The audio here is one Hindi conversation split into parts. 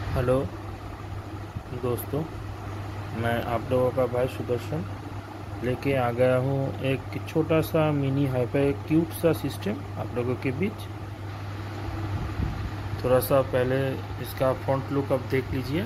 हेलो दोस्तों, मैं आप लोगों का भाई सुदर्शन लेके आ गया हूँ एक छोटा सा मिनी हाईफाई क्यूट सा सिस्टम आप लोगों के बीच। थोड़ा सा पहले इसका फ्रंट लुक आप देख लीजिए।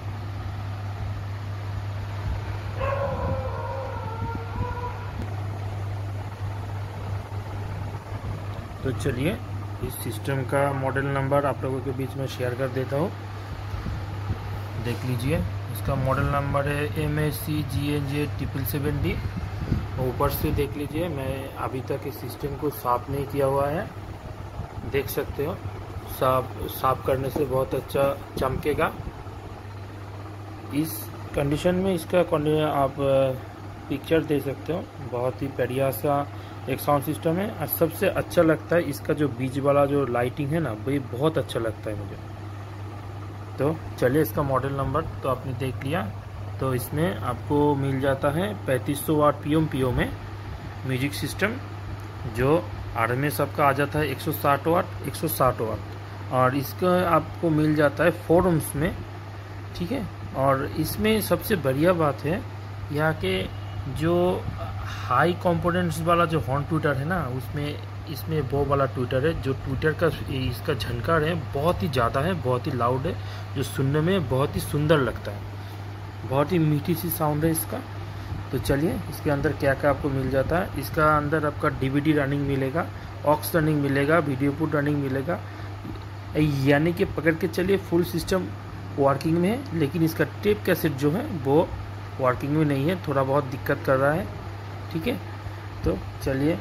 तो चलिए इस सिस्टम का मॉडल नंबर आप लोगों के बीच में शेयर कर देता हूँ। देख लीजिए, इसका मॉडल नंबर है MACGNJ777D। ऊपर से देख लीजिए, मैं अभी तक इस सिस्टम को साफ़ नहीं किया हुआ है, देख सकते हो। साफ करने से बहुत अच्छा चमकेगा। इस कंडीशन में इसका आप पिक्चर दे सकते हो। बहुत ही बढ़िया सा एक साउंड सिस्टम है। और सबसे अच्छा लगता है इसका जो बीच वाला जो लाइटिंग है ना, वो बहुत अच्छा लगता है मुझे। तो चलिए, इसका मॉडल नंबर तो आपने देख लिया। तो इसमें आपको मिल जाता है 3500 वाट PO में म्यूजिक सिस्टम, जो RMS आपका आ जाता है 160 वाट। और इसका आपको मिल जाता है 4 ohms में, ठीक है। और इसमें सबसे बढ़िया बात है यहाँ के जो हाई कंपोनेंट्स वाला जो हॉर्न ट्विटर है ना, इसमें वो वाला ट्विटर है, जो ट्विटर का इसका झनकार है बहुत ही ज़्यादा है, बहुत ही लाउड है, जो सुनने में बहुत ही सुंदर लगता है। बहुत ही मीठी सी साउंड है इसका। तो चलिए, इसके अंदर क्या क्या आपको मिल जाता है। इसका अंदर आपका DVD रनिंग मिलेगा, ऑक्स रनिंग मिलेगा, वीडियो पुट रनिंग मिलेगा। यानी कि पकड़ के चलिए फुल सिस्टम वर्किंग में है। लेकिन इसका टेप कैसेट जो है वो वर्किंग में नहीं है, थोड़ा बहुत दिक्कत कर रहा है, ठीक है। तो चलिए,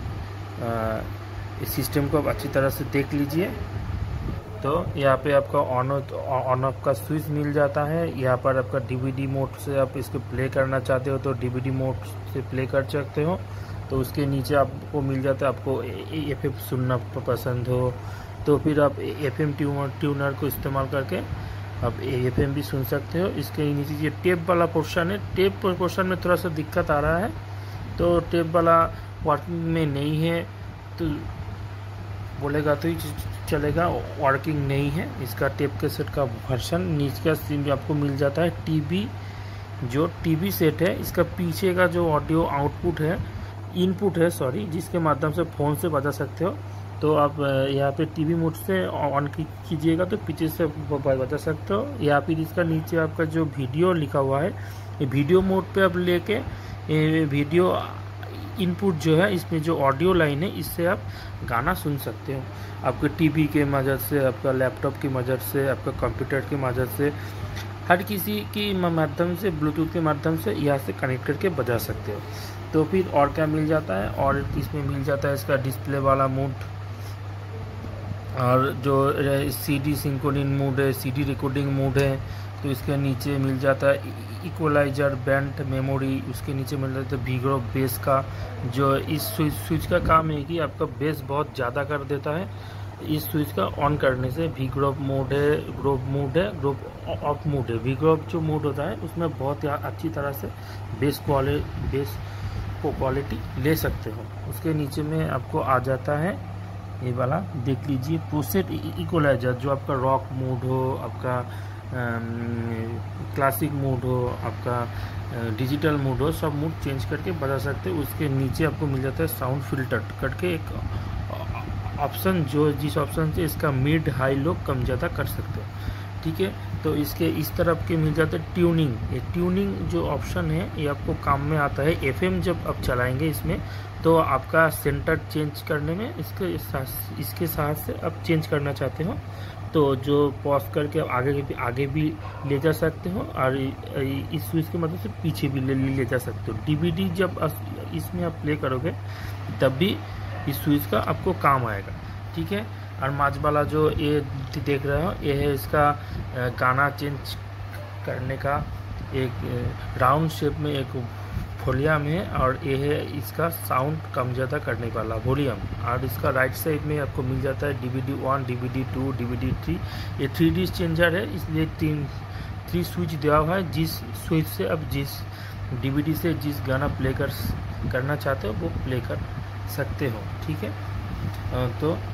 इस सिस्टम को आप अच्छी तरह से देख लीजिए। तो यहाँ पे आपका ऑन ऑफ का स्विच मिल जाता है। यहाँ पर आपका DVD मोड से आप इसको प्ले करना चाहते हो तो DVD मोड से प्ले कर सकते हो। तो उसके नीचे आपको मिल जाता है, आपको FM सुनना पसंद हो तो फिर आप FM ट्यूनर को इस्तेमाल करके आप FM भी सुन सकते हो। इसके नीचे ये टेप वाला पोर्शन है। टेप पोर्शन में थोड़ा सा दिक्कत आ रहा है, तो टेप वाला वर्किंग में नहीं है तो बोलेगा तो ही चलेगा, वर्किंग नहीं है। इसका टेप कैसेट का वर्जन नीचे का सिम आपको मिल जाता है। जो टीवी सेट है, इसका पीछे का जो ऑडियो आउटपुट है, इनपुट है सॉरी, जिसके माध्यम से फ़ोन से बजा सकते हो। तो आप यहाँ पे TV मोड से ऑन कीजिएगा तो पीछे से बजा सकते हो। या फिर इसका नीचे आपका जो वीडियो लिखा हुआ है, ये वीडियो मोड पे आप लेके वीडियो इनपुट जो है, इसमें जो ऑडियो लाइन है, इससे आप गाना सुन सकते हो। आपके TV के मदद से, आपका लैपटॉप की मदद से, आपका कंप्यूटर की मदद से, हर किसी की माध्यम से, ब्लूटूथ के माध्यम से यहाँ से कनेक्ट करके बजा सकते हो। तो फिर और क्या मिल जाता है, और इसमें मिल जाता है इसका डिस्प्ले वाला मोड, और जो CD सिंक्रोनिन मोड है, CD रिकॉर्डिंग मोड है। तो इसके नीचे मिल जाता है इक्वलाइजर, बैंड मेमोरी। उसके नीचे मिल जाता है V-Groove बेस का, जो इस स्विच का काम है कि आपका बेस बहुत ज़्यादा कर देता है। इस स्विच का ऑन करने से V-Groove मोड है, ग्रोव ऑफ मोड है। V-Groove जो मोड होता है उसमें बहुत अच्छी तरह से बेस को क्वालिटी ले सकते हो। उसके नीचे में आपको आ जाता है ये वाला, देख लीजिए, प्रोसेट इक्वलाइजर, जो आपका रॉक मोड हो, आपका क्लासिक मोड हो, आपका डिजिटल मोड हो, सब मोड चेंज करके बजा सकते हो। उसके नीचे आपको मिल जाता है साउंड फिल्टर करके एक ऑप्शन, जिस ऑप्शन से इसका मिड हाई लो कम ज़्यादा कर सकते हो, ठीक है। तो इसके इस तरफ के मिल जाता है ट्यूनिंग। ये ट्यूनिंग जो ऑप्शन है ये आपको काम में आता है। FM जब आप चलाएंगे इसमें, तो आपका सेंटर चेंज करने में इसके साथ से आप चेंज करना चाहते हो तो जो पॉज करके आगे भी ले जा सकते हो, और इस स्विच की मदद से पीछे भी ले जा सकते हो। DVD जब इसमें आप प्ले करोगे तब भी इस स्विच का आपको काम आएगा, ठीक है। और माज वाला जो ये देख रहे हो, ये है इसका गाना चेंज करने का एक राउंड शेप में एक वॉल्यूम है, और ये है इसका साउंड कम ज़्यादा करने वाला वॉल्यूम। और इसका राइट साइड में आपको मिल जाता है DVD 1, DVD 2, DVD 3। ये 3D चेंजर है, इसलिए 3 स्विच दिया हुआ है। जिस स्विच से अब जिस DVD से जिस गाना प्ले करना चाहते हो वो प्ले कर सकते हो, ठीक है। तो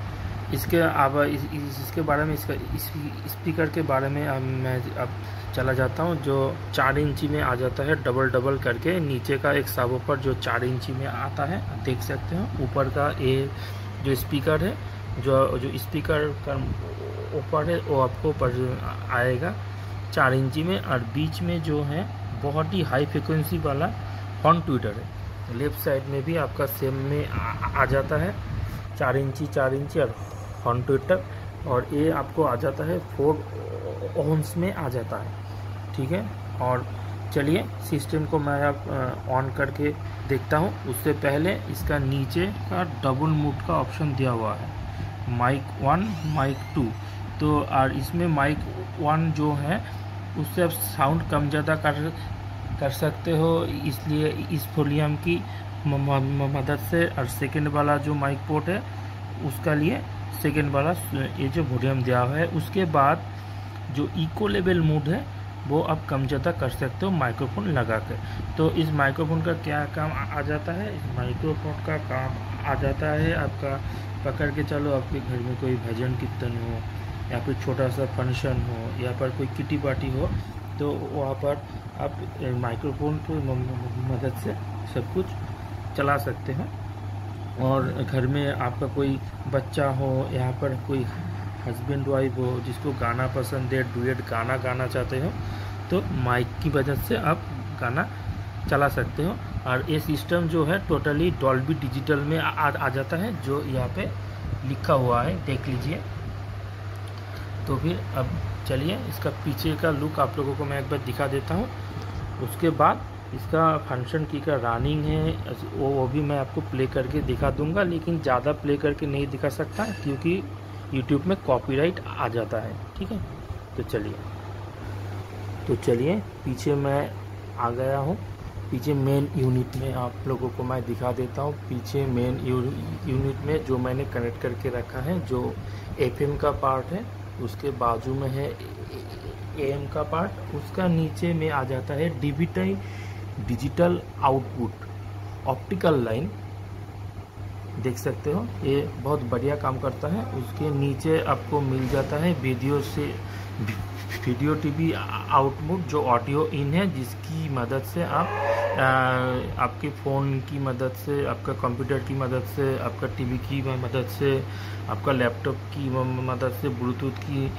इसके अब इसके बारे में, इसका स्पीकर के बारे में मैं अब चला जाता हूँ। जो 4 इंची में आ जाता है, डबल करके नीचे का एक सब ऊपर जो 4 इंची में आता है, देख सकते हो। ऊपर का ये जो स्पीकर है, जो स्पीकर का ऊपर है वो आपको आएगा 4 इंची में, और बीच में जो है बहुत ही हाई फ्रिक्वेंसी वाला हॉर्न ट्विटर है। लेफ्ट साइड में भी आपका सेम में आ जाता है 4 इंची और हॉर्न ट्विटर, और ये आपको आ जाता है 4 ohms में आ जाता है, ठीक है। और चलिए सिस्टम को मैं अब ऑन करके देखता हूँ। उससे पहले इसका नीचे का डबल मोड का ऑप्शन दिया हुआ है, माइक 1 माइक 2। तो और इसमें माइक 1 जो है उससे आप साउंड कम ज़्यादा कर सकते हो, इसलिए इस वॉल्यूम की मदद से। और सेकंड वाला जो माइक पोर्ट है उसका लिए सेकंड वाला ये जो वॉल्यूम दिया हुआ है। उसके बाद जो इको लेवल मोड है वो आप कम ज़्यादा कर सकते हो माइक्रोफोन लगा कर। तो इस माइक्रोफोन का क्या काम आ जाता है? इस माइक्रोफोन का काम आ जाता है आपका पकड़ के चलो, आपके घर में कोई भजन कीर्तन हो या फिर छोटा सा फंक्शन हो या पर कोई किटी पार्टी हो, तो वहाँ पर आप माइक्रोफोन की मदद से सब कुछ चला सकते हैं। और घर में आपका कोई बच्चा हो, यहाँ पर कोई हस्बैंड वाइफ हो जिसको गाना पसंद है, डुएट गाना गाना चाहते हो, तो माइक की मदद से आप गाना चला सकते हो। और ये सिस्टम जो है टोटली डॉल्बी डिजिटल में आ जाता है, जो यहाँ पे लिखा हुआ है, देख लीजिए। तो फिर अब चलिए इसका पीछे का लुक आप लोगों को मैं एक बार दिखा देता हूँ। उसके बाद इसका फंक्शन की का रनिंग है वो भी मैं आपको प्ले करके दिखा दूंगा, लेकिन ज़्यादा प्ले करके नहीं दिखा सकता क्योंकि YouTube में कॉपीराइट आ जाता है, ठीक है। तो चलिए पीछे मैं आ गया हूँ। पीछे मेन यूनिट में आप लोगों को मैं दिखा देता हूँ। पीछे मेन यूनिट में जो मैंने कनेक्ट करके रखा है, जो FM का पार्ट है, उसके बाजू में है AM का पार्ट, उसका नीचे में आ जाता है डिजिटल आउटपुट ऑप्टिकल लाइन, देख सकते हो। ये बहुत बढ़िया काम करता है। उसके नीचे आपको मिल जाता है वीडियो टीवी आउटपुट, जो ऑडियो इन है, जिसकी मदद से आप आपके फ़ोन की मदद से, आपका कंप्यूटर की मदद से, आपका टीवी की मदद से, आपका लैपटॉप की मदद से, ब्लूटूथ की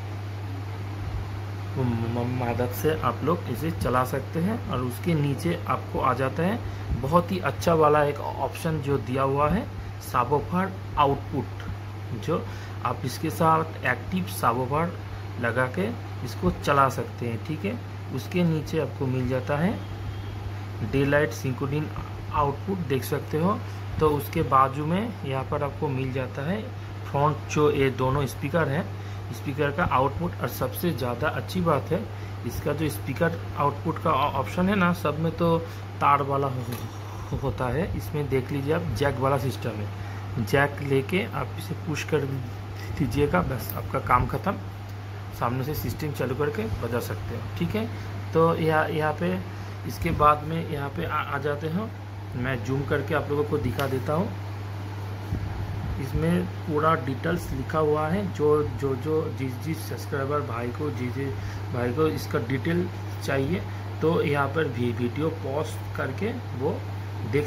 मदद से आप लोग इसे चला सकते हैं। और उसके नीचे आपको आ जाता है बहुत ही अच्छा वाला एक ऑप्शन जो दिया हुआ है, सबवूफर आउटपुट, जो आप इसके साथ एक्टिव सबवूफर लगा के इसको चला सकते हैं, ठीक है। उसके नीचे आपको मिल जाता है डे लाइट सिंक्रोनिन आउटपुट, देख सकते हो। तो उसके बाजू में यहाँ पर आपको मिल जाता है फ्रंट जो ये दोनों स्पीकर हैं, स्पीकर का आउटपुट। और सबसे ज़्यादा अच्छी बात है इसका जो स्पीकर आउटपुट का ऑप्शन है ना, सब में तो तार वाला होता है, इसमें देख लीजिए आप जैक वाला सिस्टम है। जैक लेके आप इसे पुश कर दीजिएगा, बस आपका काम ख़त्म। सामने से सिस्टम चालू करके बजा सकते हो, ठीक है। तो यहाँ पे इसके बाद में यहाँ पे आ जाते हैं। मैं जूम करके आप लोगों को दिखा देता हूँ। इसमें पूरा डिटेल्स लिखा हुआ है, जो जिस सब्सक्राइबर भाई को इसका डिटेल चाहिए, तो यहाँ पर भी वीडियो पॉज करके वो देख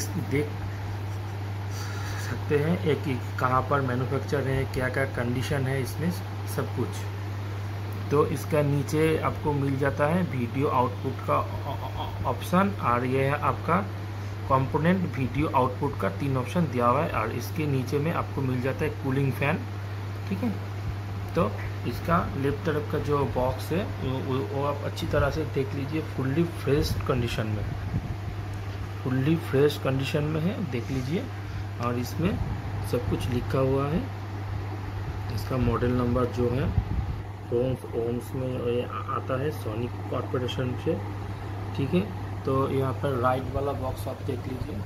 सकते हैं एक कहाँ पर मैन्युफैक्चर है, क्या क्या कंडीशन है इसमें सब कुछ। तो इसका नीचे आपको मिल जाता है वीडियो आउटपुट का ऑप्शन, और यह है आपका कंपोनेंट वीडियो आउटपुट का 3 ऑप्शन दिया हुआ है। और इसके नीचे में आपको मिल जाता है कूलिंग फैन, ठीक है। तो इसका लेफ्ट तरफ का जो बॉक्स है वो आप अच्छी तरह से देख लीजिए, फुल्ली फ्रेश कंडीशन में है, देख लीजिए। और इसमें सब कुछ लिखा हुआ है। इसका मॉडल नंबर जो है ओम्स में आता है, सोनी कॉर्पोरेशन से, ठीक है। तो यहाँ पर राइट वाला बॉक्स आप देख लीजिए,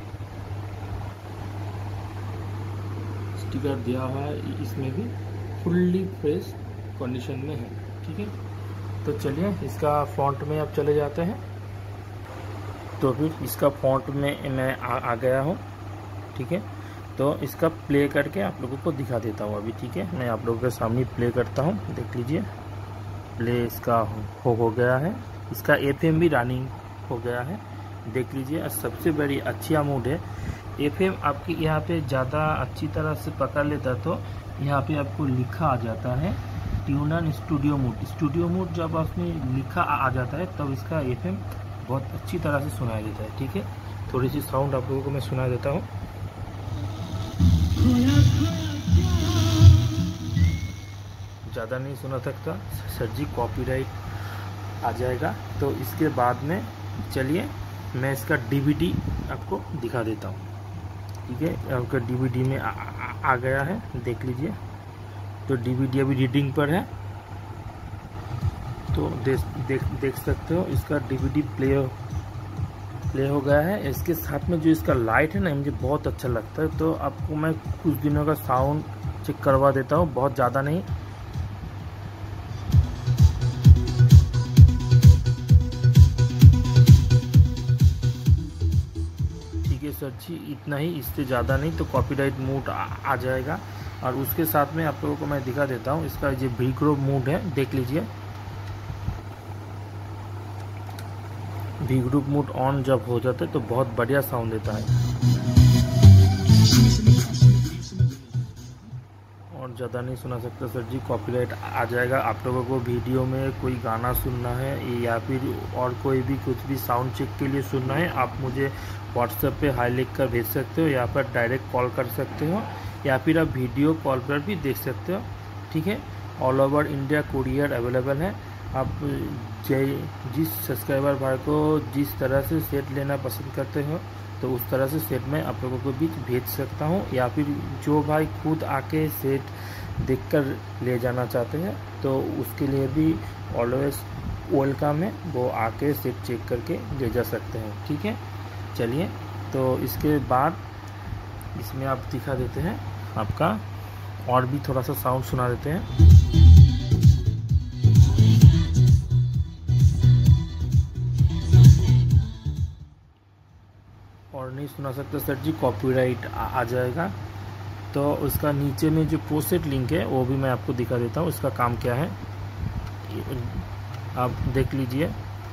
स्टिकर दिया हुआ है, इसमें भी फुल्ली फ्रेश कंडीशन में है, ठीक है। तो चलिए इसका फॉन्ट में अब चले जाते हैं। तो फिर इसका फॉन्ट में मैं आ गया हूँ, ठीक है। तो इसका प्ले करके आप लोगों को दिखा देता हूँ अभी, ठीक है। मैं आप लोगों के सामने प्ले करता हूँ, देख लीजिए। प्ले इसका हो गया है, इसका FM भी रनिंग हो गया है, देख लीजिए। और सबसे बड़ी अच्छी मोड है, FM आपकी यहाँ पे ज़्यादा अच्छी तरह से पकड़ लेता तो यहाँ पे आपको लिखा आ जाता है tuner studio mode. Studio mode जब आपने लिखा आ जाता है तब इसका FM बहुत अच्छी तरह से सुनाई देता है, ठीक है। थोड़ी सी साउंड आप लोगों को मैं सुना देता हूँ। ज़्यादा नहीं सुना सकता सर जी, कॉपीराइट आ जाएगा। तो इसके बाद में चलिए मैं इसका DVD आपको दिखा देता हूँ, ठीक है। आपका DVD में आ गया है, देख लीजिए। तो DVD अभी रीडिंग पर है, तो देख सकते हो इसका DVD प्ले हो गया है। इसके साथ में जो इसका लाइट है ना, मुझे बहुत अच्छा लगता है। तो आपको मैं कुछ दिनों का साउंड चेक करवा देता हूँ, बहुत ज़्यादा नहीं। ठीक है सर जी, इतना ही, इससे ज़्यादा नहीं तो कॉपीराइट मोड आ जाएगा। और उसके साथ में आप लोगों को मैं दिखा देता हूँ इसका जो V-Group मोड है, देख लीजिए। V-Group मोड ऑन जब हो जाता है तो बहुत बढ़िया साउंड देता है। और ज़्यादा नहीं सुना सकता सर जी, कॉपीराइट आ जाएगा। आप लोगों को वीडियो में कोई गाना सुनना है या फिर और कोई भी कुछ भी साउंड चेक के लिए सुनना है, आप मुझे व्हाट्सएप पे हाई लिख कर भेज सकते हो, या फिर डायरेक्ट कॉल कर सकते हो, या फिर आप वीडियो कॉल पर भी देख सकते हो, ठीक है। All over India courier available है। आप जिस सब्सक्राइबर भाई को जिस तरह से सेट लेना पसंद करते हो तो उस तरह से सेट मैं आप लोगों को भी भेज सकता हूं, या फिर जो भाई खुद आके सेट देखकर ले जाना चाहते हैं तो उसके लिए भी ऑलवेज वेलकम है, वो आके सेट चेक करके ले जा सकते हैं, ठीक है। चलिए, तो इसके बाद इसमें आप दिखा देते हैं आपका, और भी थोड़ा सा साउंड सुना देते हैं। और नहीं सुना सकता सर जी, कॉपीराइट आ जाएगा। तो उसका नीचे में जो प्रोसेट लिंक है वो भी मैं आपको दिखा देता हूँ, इसका काम क्या है आप देख लीजिए।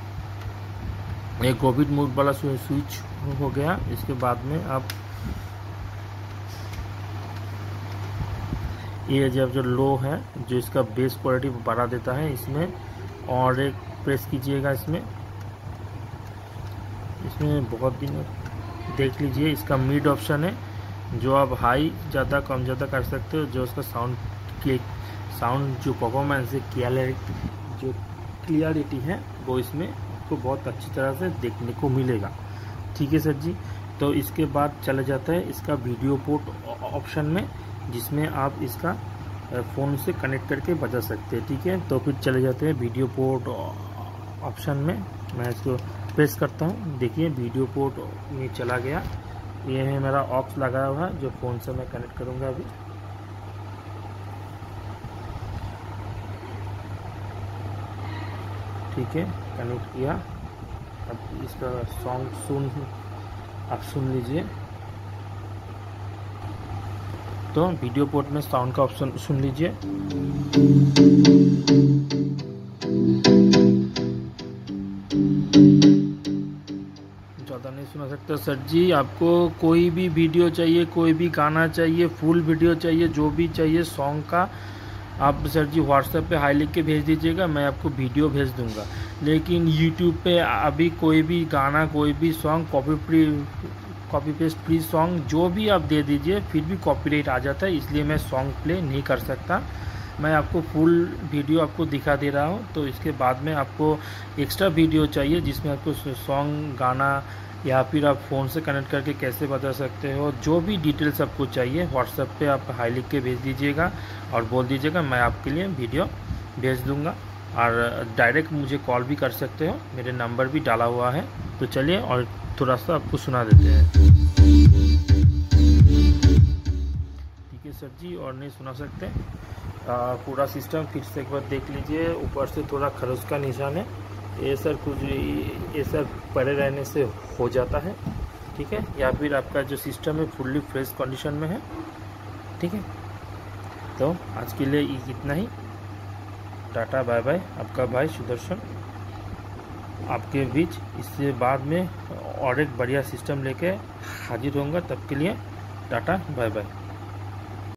एक कोविड मोड वाला स्विच हो गया। इसके बाद में आप ये जब जो लो है, जो इसका बेस क्वालिटी बढ़ा देता है इसमें, और एक प्रेस कीजिएगा इसमें बहुत दिन देख लीजिए। इसका मिड ऑप्शन है, जो आप हाई ज़्यादा कम ज़्यादा कर सकते हो। जो उसका साउंड जो परफॉर्मेंस है, जो क्लियरिटी है, वो इसमें आपको बहुत अच्छी तरह से देखने को मिलेगा, ठीक है सर जी। तो इसके बाद चला जाता है इसका वीडियो पोर्ट ऑप्शन में, जिसमें आप इसका फ़ोन से कनेक्ट करके बजा सकते हैं, ठीक है। तो फिर चले जाते हैं वीडियो पोर्ट ऑप्शन में। मैं इसको प्रेस करता हूँ, देखिए वीडियो पोर्ट में चला गया। ये है मेरा ऑक्स लगाया हुआ है, जो फ़ोन से मैं कनेक्ट करूँगा अभी। ठीक है, कनेक्ट किया। अब इसका सॉन्ग आप सुन लीजिए। तो वीडियो पोर्ट में साउंड का ऑप्शन सुन लीजिए। ज़्यादा नहीं सुना सकता सर जी। आपको कोई भी वीडियो चाहिए, कोई भी गाना चाहिए, फुल वीडियो चाहिए, जो भी चाहिए सॉन्ग का, आप सर जी व्हाट्सएप पे हाई लिख के भेज दीजिएगा, मैं आपको वीडियो भेज दूंगा। लेकिन यूट्यूब पे अभी कोई भी गाना, कोई भी song copy paste free song जो भी आप दे दीजिए, फिर भी कॉपीराइट आ जाता है, इसलिए मैं सॉन्ग प्ले नहीं कर सकता। मैं आपको फुल वीडियो आपको दिखा दे रहा हूँ। तो इसके बाद में आपको एक्स्ट्रा वीडियो चाहिए, जिसमें आपको सॉन्ग, गाना, या फिर आप फ़ोन से कनेक्ट करके कैसे बता सकते हो, जो भी डिटेल्स आपको चाहिए व्हाट्सएप पे आप हाई लिख के भेज दीजिएगा और बोल दीजिएगा मैं आपके लिए वीडियो भेज दूंगा। और डायरेक्ट मुझे कॉल भी कर सकते हो, मेरे नंबर भी डाला हुआ है। तो चलिए और थोड़ा सा आपको सुना देते हैं। ठीक है सर जी, और नहीं सुना सकते। पूरा सिस्टम फिर से एक बार देख लीजिए। ऊपर से थोड़ा खरोच का निशान है, ये सर कुछ ये सर पड़े रहने से हो जाता है, ठीक है, या फिर आपका जो सिस्टम है फुल्ली फ्रेश कंडीशन में है। ठीक है, तो आज के लिए इतना ही। Tata bye bye. आपका भाई सुदर्शन आपके बीच इससे बाद में और एक बढ़िया सिस्टम लेके हाजिर होऊंगा। तब के लिए टाटा बाय बाय।